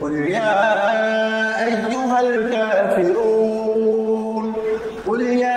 কুল ইয়া আইয়ুহাল কাফিরুন কুল ইয়া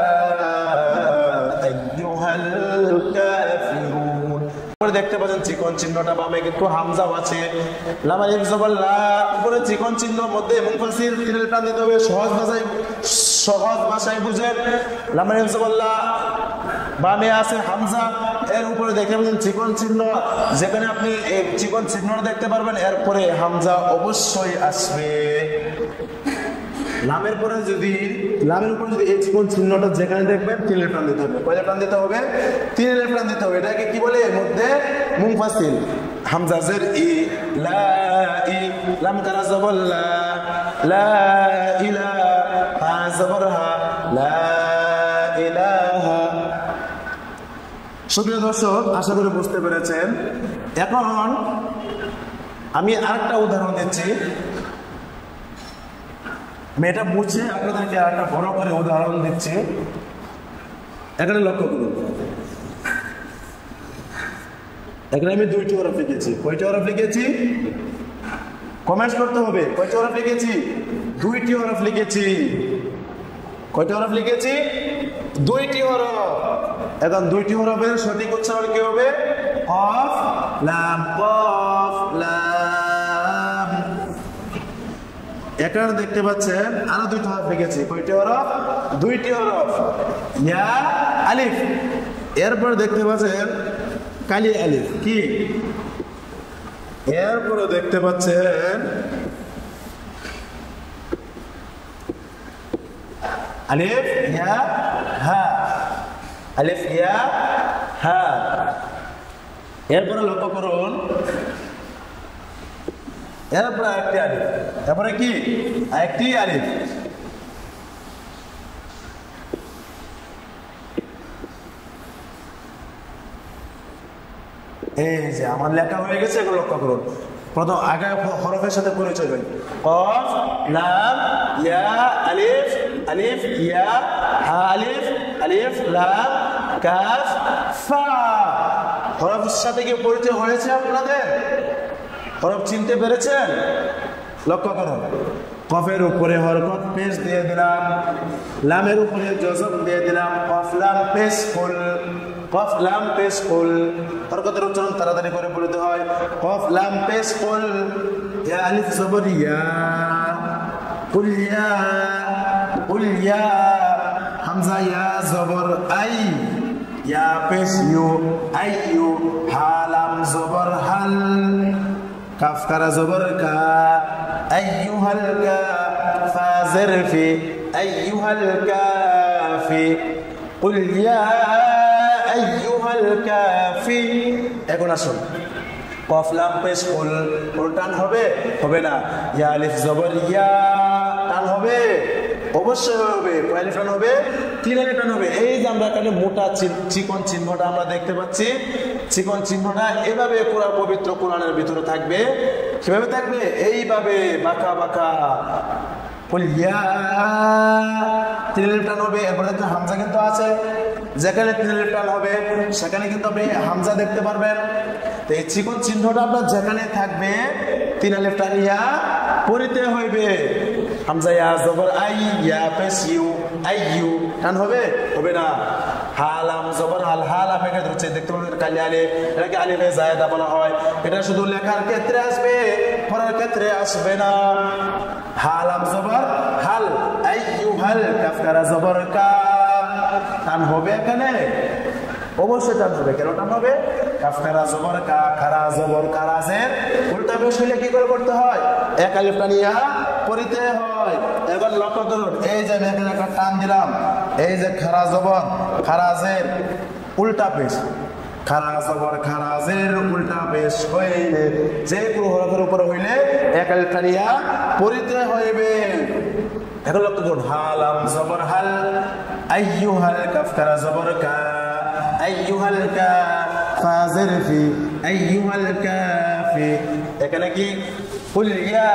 আইয়ুহাল কাফিরুন। দেখতে পাচ্ছেন চিকন চিহ্নটা বামে কিন্তু হামজাও আছে। লাম আলিফ জবর লা, উপরে চিকন চিহ্নের মধ্যে মুনফাসিল তিনের টান দিতে হবে। সহজ ভাষায় বুঝেন। লাম আলিফ জবর লা, বামে আছে হামজা, এর উপরে দেখতে পাচ্ছেন চিকন চিহ্ন, যেখানে আপনি এই চিকন চিহ্নটা দেখতে পারবেন, এরপরে হামজা অবশ্যই আসবে। লামের উপরে যদি এই চিকন চিহ্নটা যেখানে দেখবেন তিনের টান দিতে হবে। কয়টা টান দিতে হবে? তিনের টান দিতে হবে। এটাকে কি বলে? এর মধ্যে মুনফাসিল। হামজা জের ই, লা ই, লাম কারা জবর লা, লা ইলাহা, হা জবর হা, লা ইলাহা। সুপ্রিয় দর্শক, আশা করি বুঝতে পেরেছেন। এখন আমি আরেকটা উদাহরণ দিচ্ছি। মেয়েটা বুঝছে, আপনাদেরকে একটা বড় করে উদাহরণ দিচ্ছি। এখানে লক্ষ্য করুন, এখানে আমি 2টি হরফ লিখেছি। কয়টি হরফ লিখেছি? কমেন্টস করতে হবে। কয়টি হরফ লিখেছি? 2টি হরফ লিখেছি। কয়টি হরফ লিখেছি? 2টি হরফ। এখন 2টি হরফের সঠিক উচ্চারণ কি হবে? কফ লাম, কফ লাম। এখানে দেখতে পাচ্ছেন আরো 2টি হরফ লিখেছি। কয়টি হরফ? 2টি হরফ। ইয়া আলিফ, এরপর দেখতে পাচ্ছেন কালি আলিফ। কি? এরপরে দেখতে পাচ্ছেন আলিফ ইয়া হা, আলিফ ইয়া হা। এরপরে লক্ষ্য করুন, এরপরে আরেকটি আলিফ, তারপরে কি? আরেকটি আলিফ। এই যে আমার লেখা হয়ে গেছে, এগুলো লক্ষ্য করুন। প্রথম আগে হরফের সাথে পরিচয় করি। কফ লাম ইয়া আলিফ, আলিফ ইয়া হা আলিফ, আলিফ লাম কাফ ফা। হরফের সাথে কি পরিচয় হয়েছে আপনাদের? হরফ চিনতে পেরেছেন? লক্ষ্য করুন, কফের উপরে হরকত পেশ দিয়ে দিলাম, লামের উপরে জজম দিয়ে দিলাম। কফ লাম পেশ কুল, কফ লাম পেশ কুল। হরকতের উচ্চারণ তাড়াতাড়ি করে বলতে হয়। কফ লাম পেশ কুল, ইয়া আলিফ জবর ইয়া, কুল ইয়া, কুল ইয়া। হামজা ইয়া জবর আই, ইয়া পেশ ইউ, আই ইউ। হা লাম জবর হাল, কাফ কারা জবর কা, আইয়ুহাল কা, ফা জের ফি, আইয়ুহাল কাফি, কুল ইয়া আইয়ুহাল কাফি। এখন আসুন, কফ লাম পেশ কুল, কোন টান হবে? হবে না। ইয়া আলিফ জবর ইয়া, টান হবে? অবশ্যই হবে। কয় আলিফ টান হবে? 3 আলিফ টান হবে। এই যে আমরা এখানে মোটা চিকন চিহ্নটা আমরা দেখতে পাচ্ছি, চিকন চিহ্নটা এভাবে পুরা পবিত্র কোরআনের ভিতরে থাকবে। কিভাবে থাকবে? এইভাবে বাঁকা বাঁকা। কুল ইয়া, 3 আলিফ টান হবে। এরপরে হামজা কিন্তু আছে, যেখানে 3 আলিফ টান হবে সেখানে কিন্তু আপনি হামজা দেখতে পারবেন। তো এই চিকন চিহ্নটা আপনার যেখানে থাকবে 3 আলিফ টান ইয়া পড়তে হইবে। হামজা ইয়া জবর আই, ইয়া পেশ ইউ, আই ইউ। টান হবে? হবে না। হালাম জবর হাল, হাল আপনাকে ধরছে, দেখতে পাবেন কালি আলিফ, এটাকে আলিফে জায়েদা বলা হয়। এটা শুধু লেখার ক্ষেত্রে আসবে, পড়ার ক্ষেত্রে আসবে না। হালাম জবর হাল, আইয়ুহাল, কাফ কারা জবর কা। টান হবে এখানে? অবশ্যই টান হবে। কেন টান হবে? কাফ কারা জবর কা, খারা জবর কারাজের উল্টা পেশ হইলে কি করে করতে হয়? 1 আলিফ টান ইয়া পড়তে হয়। এবার লক্ষ্য করুন, এই যে আমি এখানে একটা টান দিলাম, এই যে খারা জবর খারাজের উল্টা পেশ, খারা জবর খারাজের উল্টা পেশ হইলে যে কোনো হরফের উপরে হইলে 1 আলিফ টান ইয়া পড়তে হইবে। এখন লক্ষ্য করুন, হালাম জবর হাল, আইয়ুহাল, কাফ কারা জবর কা, আইয়ুহাল কা, ফা জের ফি, আইয়ুহাল কাফি। এখানে কি? কুল ইয়া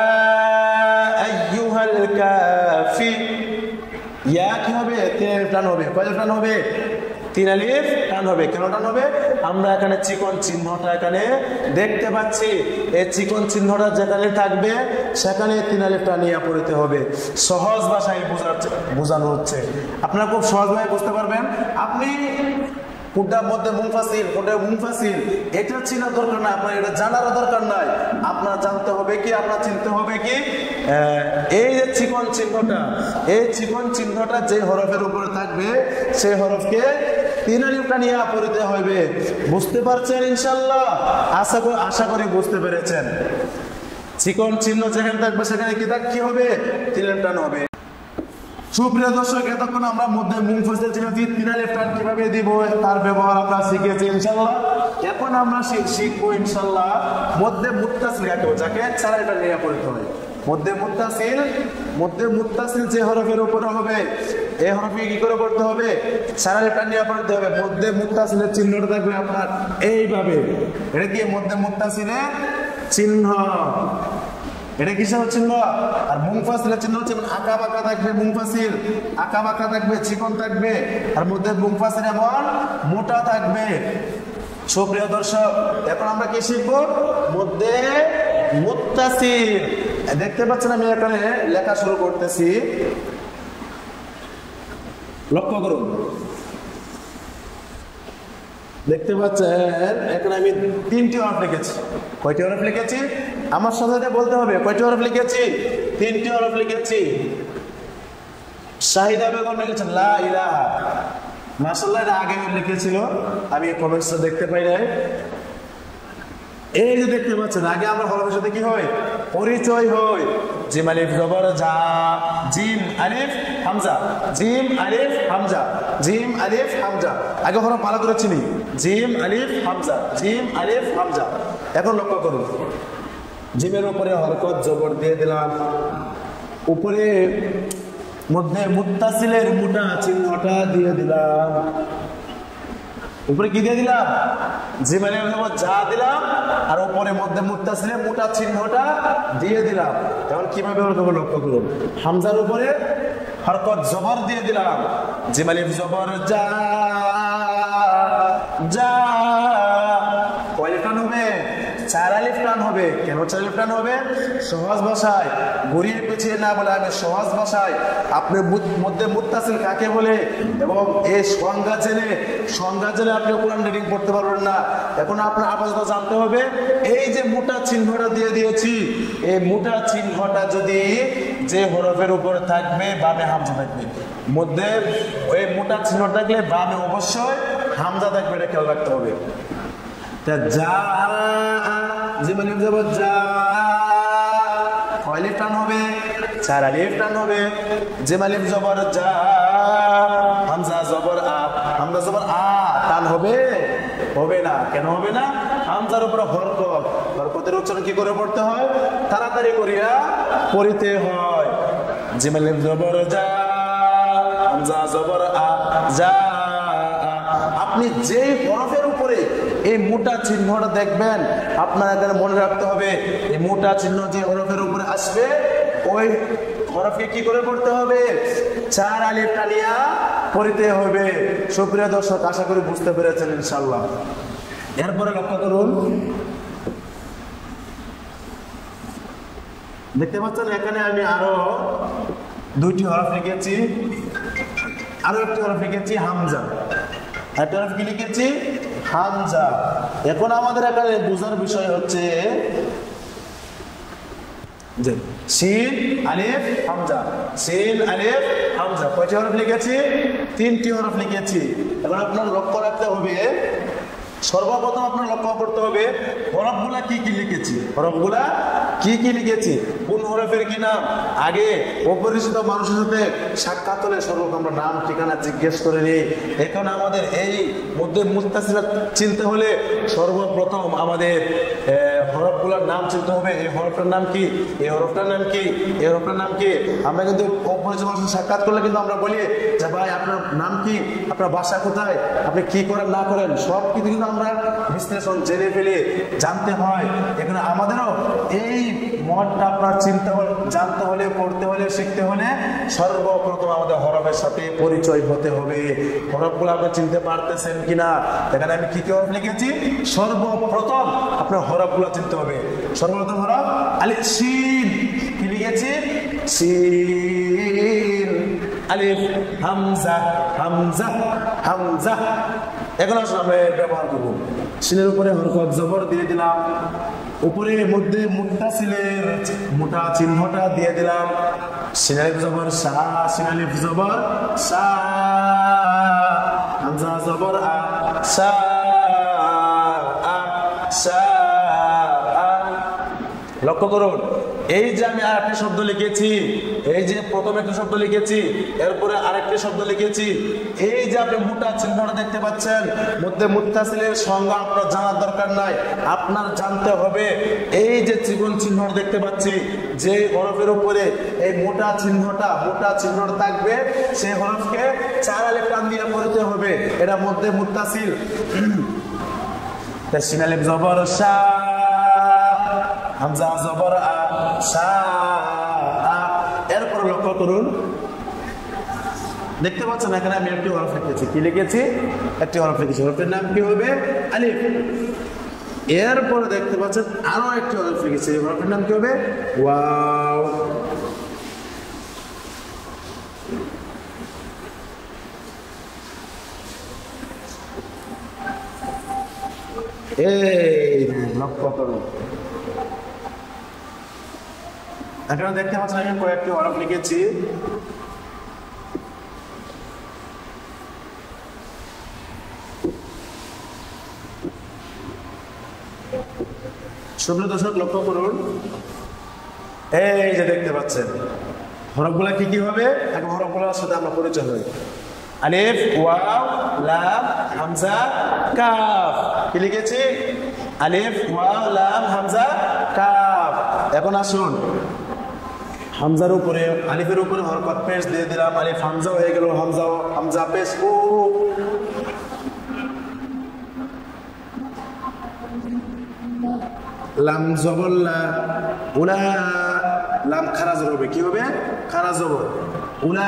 আইয়ুহাল কাফি। ইয়া কি হবে? 3 আলিফ টান হবে। কয় আলিফ টান হবে? তিন আলিফ টান হবে। কেন টান হবে? আমরা এখানে চিকন চিহ্নটা এখানে দেখতে পাচ্ছি, এই চিকন চিহ্নটা যেখানে থাকবে সেখানে তিন আলিফ টানিয়া পড়তে হবে। সহজ ভাষায় বোঝানো হচ্ছে, আপনারা খুব সহজভাবে বুঝতে পারবেন। আপনি কোনটার মধ্যে মুনফাসিল কোনটা মুনফাসিল এটা চেনার দরকার নাই, আপনার এটা জানার দরকার নাই। আপনার জানতে হবে কি, আপনার চিনতে হবে কি, এই যে চিকন চিহ্নটা, এই চিকন চিহ্নটা যে হরফের উপরে থাকবে সেই হরফকে তিন আলিফ টানিয়া পড়তে হবে। বুঝতে পারছেন ইনশাআল্লাহ? আশা করি বুঝতে পেরেছেন। চিকন চিহ্ন যেখানে থাকবে সেখানে কি হবে? তিন আলিফ টান হবে। সুপ্রিয় দর্শক, এতক্ষণ আমরা মধ্যে মুনফাসিল চিহ্ন তিন আলিফ টান কিভাবে দিব তার ব্যবহার আমরা শিখেছি ইনশাআল্লাহ। এখন আমরা শিখবো ইনশাআল্লাহ মধ্যে মুত্তাসিল কাকে বলে, যাকে চার আলিফ টান নিয়ে পড়তে হয়। মধ্যে মুত্তাসিল যে হরফের উপরে হবে এই হরফে কি করে পড়তে হবে? চার আলিফ টান নিয়ে পড়তে হবে। মধ্যে মুত্তাসিলের চিহ্নটা থাকবে আপনার এইভাবে, এটা কি মধ্যে মুত্তাসিলের চিহ্ন, এটা কিসের চিহ্ন? আর মুনফাসিলের চিহ্ন হচ্ছে আঁকা বাঁকা থাকবে, মুনফাসিল আঁকা বাঁকা থাকবে, চিকন থাকবে, আর মধ্যে মুনফাসিল এমন মোটা থাকবে। সুপ্রিয় দর্শক, এখন আমরা কি শিখবো? মধ্যে মুত্তাসিল। দেখতে পাচ্ছেন আমি এখানে লেখা শুরু করতেছি, লক্ষ্য করুন। দেখতে পাচ্ছেন এখানে আমি তিনটি হরফ লিখেছি। কয়টি হরফ লিখেছি? আমার সাথে বলতে হবে কয়টি হরফ লিখেছি? তিনটি হরফ লিখেছি। শাহিদা বেগম লিখেছেন লা ইলাহা, মাশাআল্লাহ, এটা আগে লিখেছিল, আমি কমেন্টসটা দেখতে পাই নাই। এই যে দেখতে পাচ্ছেন আগে আমার হরফের সাথে কি হয়? পরিচয় হয়। জিম আলিফ জবর জা, জিম আলিফ হামজা, জিম আলিফ হামজা, জিম আলিফ হামজা। আগে হরফ ভালো করে চিনি, জিম আলিফ হামজা, জিম আলিফ হামজা। এখন লক্ষ্য করুন, জিমের উপরে হরকত জবর দিয়ে দিলাম, উপরে মধ্যে মুত্তাসিলের মোটা চিহ্নটা দিয়ে দিলাম, উপরে কি দিয়ে দিলাম? জিমের উপর যা দিলাম, আর উপরে মধ্যে মুত্তাসিলের মোটা চিহ্নটা দিয়ে দিলাম। এখন কিভাবে লক্ষ্য করুন, হামজার উপরে হরকত জবর দিয়ে দিলাম, জিম আলিফ জবর যা, যা। কয় আলিফ টান হবে? চার আলিফ টান হবে। কেন চার আলিফ টান হবে? সহজ ভাষায়, ঘুরিয়ে পেছিয়ে না বলে আমি সহজ ভাষায় আপনি মধ্যে মুত্তাসিল কাকে বলে এবং এই সংজ্ঞা জেনে আপনি কোরআন রিডিং পড়তে পারবেন না। এখন আপনার আপাতত জানতে হবে এই যে মোটা চিহ্নটা দিয়ে দিয়েছি, এই মোটা চিহ্নটা যদি যে হরফের উপরে থাকবে বামে হামজা থাকবে, মধ্যে ওই মোটা চিহ্ন থাকলে বামে অবশ্যই হামজা থাকবে, এটা খেয়াল রাখতে হবে। যা জিম আলিফ জবর যা, কয় আলিফ টান হবে? চার আলিফ টান হবে। জিম আলিফ জবর যা, হামজা জবর আ, হামজা জবর আ, টান হবে? হবে না। কেন হবে না? হামজার উপরে হরকতের উচ্চারণ কি করে পড়তে হয়? তাড়াতাড়ি করিয়া পড়িতে হয়। জিম আলিফ জবর যা, হামজা জবর আ, যা। আপনি যে হরফের উপরে এই মোটা চিহ্নটা দেখবেন আপনার এখানে মনে রাখতে হবে, এই মোটা চিহ্ন যে হরফের উপরে আসবে ওই হরফকে কি করে পড়তে হবে? চার আলিফ টানিয়া পড়তে হবে। সুপ্রিয় দর্শক, আশা করি বুঝতে পেরেছেন ইনশাআল্লাহ। এরপরে লক্ষ্য করুন, দেখতে পাচ্ছেন এখানে আমি আরো দুইটি হরফ লিখেছি, আরো একটি হরফ লিখেছি হামজা, একটা হরফ কি লিখেছি? হামজা। এখন আমাদের এখানে বোঝার বিষয় হচ্ছে সিন আলিফ হামজা, সিন আলিফ হামজা। কয়টি হরফ লিখেছি? তিনটি হরফ লিখেছি। এখন আপনার লক্ষ্য রাখতে হবে, সর্বপ্রথম আপনার লক্ষ্য করতে হবে হরফগুলা কি কি লিখেছি, হরফগুলা কি কি লিখেছি, কোন হরফের কি নাম। আগে অপরিচিত মানুষের সাথে সাক্ষাৎ হলে সর্বপ্রথম আমরা নাম ঠিকানা জিজ্ঞেস করে নিই। এখন আমাদের এই মধ্যে মুত্তাসিল চিনতে হলে সর্বপ্রথম আমাদের হরফগুলোর নাম চিনতে হবে। এই হরফটার নাম কি, এই হরফটার নাম কি, এই হরফটার নাম কি। আমরা কিন্তু অপরিচিত মানুষের সাক্ষাৎ করলে কিন্তু আমরা বলি যে ভাই আপনার নাম কি, আপনার বাসা কোথায়, আপনি কি করেন না করেন, সব কিছু কিন্তু আমরা বিশ্লেষণ জেনে ফেলে জানতে হয়। এখানে আমাদেরও এই মতটা আপনার চিন্তা জানতে হলে, পড়তে হলে, শিখতে হলে সর্বপ্রথম আমাদের হরফের সাথে পরিচয় হতে হবে। হরফগুলো আপনি চিনতে পারতেছেন কিনা? এখানে আমি কি কি হরফ লিখেছি? সর্বপ্রথম আপনার হরফগুলো চিনতে হবে। সর্বপ্রথম হরফ আলিফ শিন, কি লিখেছি? শিন। আলিফ হামজা, হামজা, হামজা। এখন আসলে আমরা ব্যবহার করব। শিনের উপরে হরফ জবর দিয়ে দিলাম, উপরে মধ্যে মুত্তাসিলের মোটা চিহ্নটা দিয়ে দিলাম। শিন আলিফ জবর সা, শিন আলিফ জবর সা, হামজা জবর আ, সা আ, সা আ। লক্ষ্য করুন, এই যে আমি আরেকটি শব্দ লিখেছি, এই যে প্রথমে একটা শব্দ লিখেছি, এরপরে আরেকটি শব্দ লিখেছি, এই যে আপনি মোটা চিহ্নটা দেখতে পাচ্ছেন, মধ্যে মুত্তাসিলের সংজ্ঞা আপনার জানার দরকার নাই, আপনার জানতে হবে এই যে ত্রিকোণ চিহ্নটা দেখতে পাচ্ছি, যে হরফের উপরে এই মোটা চিহ্নটা থাকবে, সেই হরফকে 4 আলিফ টান দিয়ে পড়তে হবে। এটা মধ্যে মুত্তাসিল। শিন আলিফ জবর সা, হামজা জবর আ, সা আ। এরপর লক্ষ্য করুন, দেখতে পাচ্ছেন এখানে আমি একটি হরফ লিখেছি। কি লিখেছি? একটি হরফ লিখেছি। হরফের নাম কি হবে? আলিফ। এরপরে দেখতে পাচ্ছেন আরো একটি হরফ লিখেছি। হরফের নাম কি হবে? ওয়াও। এই লক্ষ্য করুন, এখানে দেখতে পাচ্ছেন আমি কয়েকটি হরফ লিখেছি। সুপ্রিয় দর্শক লক্ষ্য করুন, এই যে দেখতে পাচ্ছেন হরফগুলা কি কি হবে? এখন হরফগুলোর সাথে আমরা পরিচয় হই। আলিফ, ওয়াও, লাম, হামজা, কাফ। কি লিখেছি? আলিফ, ওয়াও, লাম, হামজা, কাফ। এখন আসুন, হামজার উপরে, আলিফের উপরে হরকত পেশ দিয়ে দিলাম। আলিফ হামজা হয়ে গেল, হামজা পেশ উ। লাম জবর লা, উলা। লাম খারা জবর হবে, কি হবে? খারা জবর, উলা।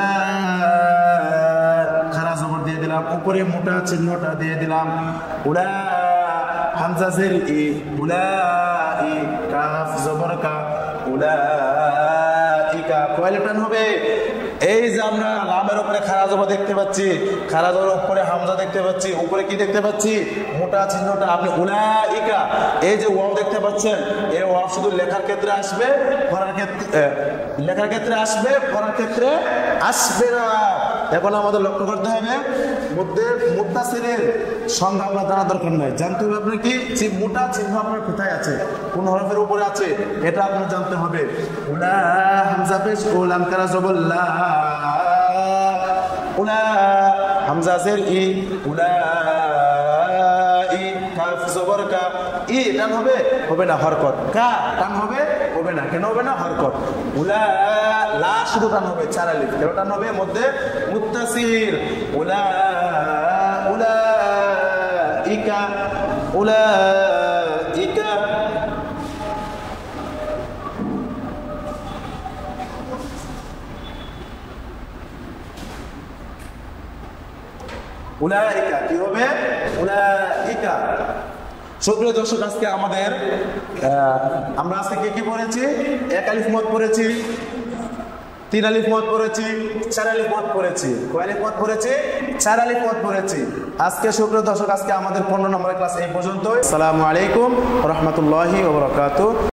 খারা জবর দিয়ে দিলাম, উপরে মোটা চিহ্নটা দিয়ে দিলাম, উলা। হামজা জের ই, উলা ই। কাফ জবর কা, উলা ইকা। কয় আলিফ টান হবে? এই যে আমরা লামের উপরে খারা জবর দেখতে পাচ্ছি, খারা জবর উপরে হামজা দেখতে পাচ্ছি, উপরে কি দেখতে পাচ্ছি? মোটা চিহ্নটা। আপনি উলাইকা, এই যে ওয়াও দেখতে পাচ্ছেন, এই ওয়াও শুধু লেখার ক্ষেত্রে আসবে, পড়ার ক্ষেত্রে, লেখার ক্ষেত্রে আসবে, পড়ার ক্ষেত্রে আসবে না। এখন আমাদের লক্ষ্য করতে হবে, মধ্যে মুত্তাসিলের সংজ্ঞা আপনার জানা দরকার নাই, জানতে হবে আপনার কি যে মোটা চিহ্ন আপনার কোথায় আছে, কোন হরফের উপরে আছে, এটা আপনার জানতে হবে। উলা, হামজা পেশ ও, লাম কারা জবর লা, উলা। হামজা জের ই, উলা ই। কাফ জবর কা, ই টান হবে? হবে না। হরকত কা টান হবে? হবে না। কেন হবে না? হরকত। উলা, লা শুধু টান হবে, 4 আলিফ। কেন টান হবে? মধ্যে মুত্তাসিল। উলা, উলা ইকা, উলা ইকা। উলাইকা, কি হবে? উলাইকা। সুপ্রিয় দর্শক, আজকে আমাদের আমরা আজকে কি পড়েছি? 1 আলিফ মদ পড়েছি, 3 আলিফ মদ পড়েছি, 4 আলিফ মদ পড়েছি। কয় আলিফ মদ পড়েছি? 4 আলিফ মদ পড়েছি। আজকে সুপ্রিয় দর্শক, আজকে আমাদের 15 নম্বরের ক্লাস এই পর্যন্তই। আসসালামু আলাইকুম ওয়া রাহমাতুল্লাহি ওয়া বারাকাতুহু।